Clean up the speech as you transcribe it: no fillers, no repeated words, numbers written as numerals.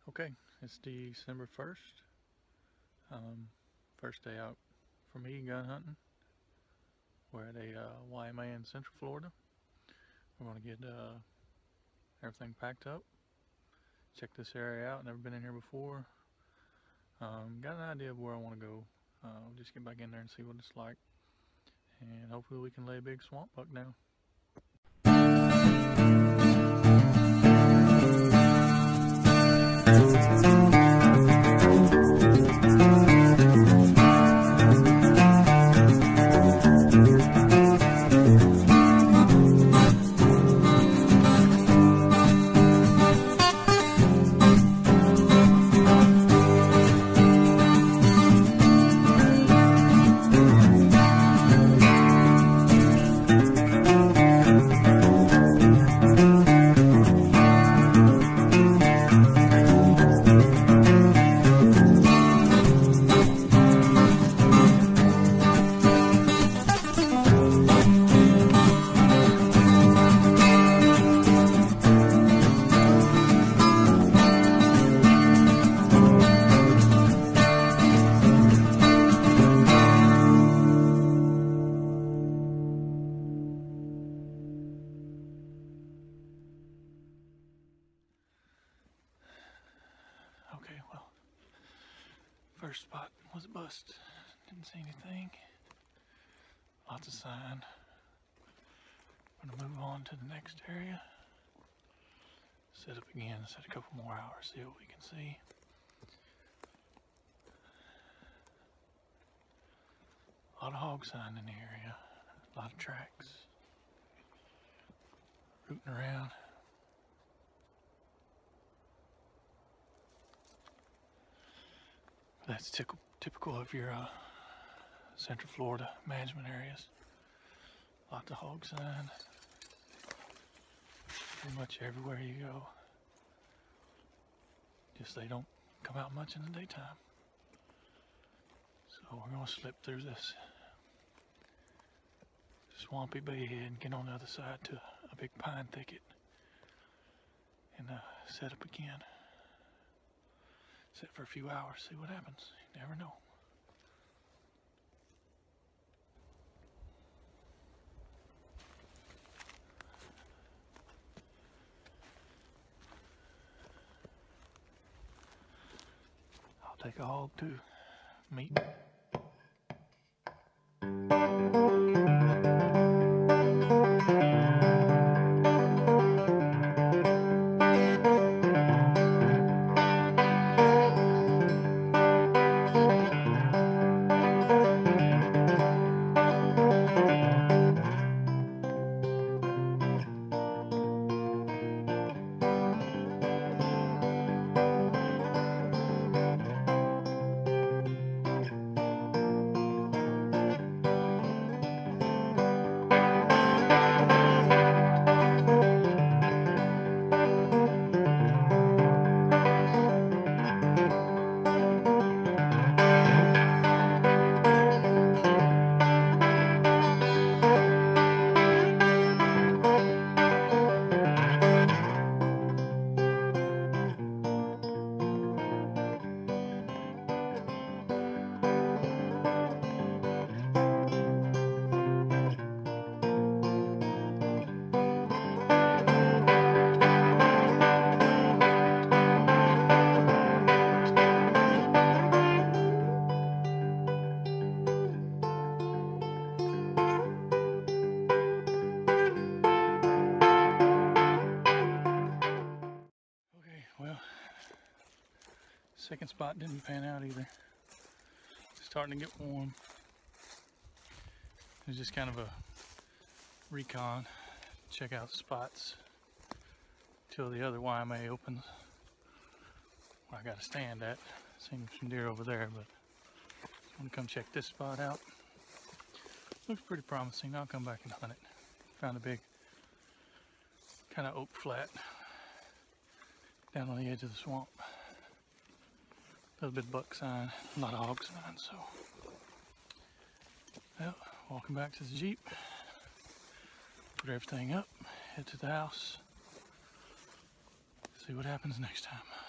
Okay, it's December 1st. First day out for me gun hunting. We're at a YMA in Central Florida. We're going to get everything packed up. Check this area out. Never been in here before. Got an idea of where I want to go. Just get back in there and see what it's like. And hopefully we can lay a big swamp buck down. Okay, well, first spot was a bust. Didn't see anything. Lots of sign. I'm gonna move on to the next area. Set up again, set a couple more hours, see what we can see. A lot of hog sign in the area. A lot of tracks. Rooting around. That's typical of your Central Florida management areas. Lots of hog sign. Pretty much everywhere you go. Just they don't come out much in the daytime. So we're gonna slip through this swampy bayhead and get on the other side to a big pine thicket and set up again. Sit for a few hours, see what happens. You never know. I'll take a hog to meat. Second spot didn't pan out either. It's starting to get warm. It was just kind of a recon. Check out the spots till the other YMA opens. Where I got to stand at. Seen some deer over there, but I'm gonna come check this spot out. Looks pretty promising. I'll come back and hunt it. Found a big kind of oak flat down on the edge of the swamp. A little bit of buck sign, a lot of hog sign, so. Well, walking back to the Jeep, put everything up, head to the house, see what happens next time.